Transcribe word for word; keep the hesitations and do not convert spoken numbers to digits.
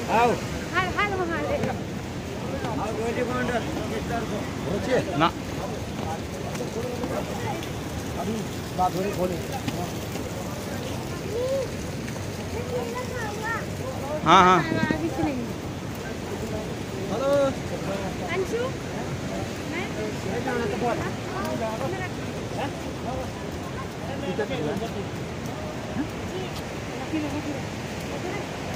आओ हाल हाल वहाँ ले आओ गोटी काउंटर पहुंचे ना अभी बात हो रही खोली हाँ हाँ अभी से नहीं हेलो अंशु ये जाना तो बहुत है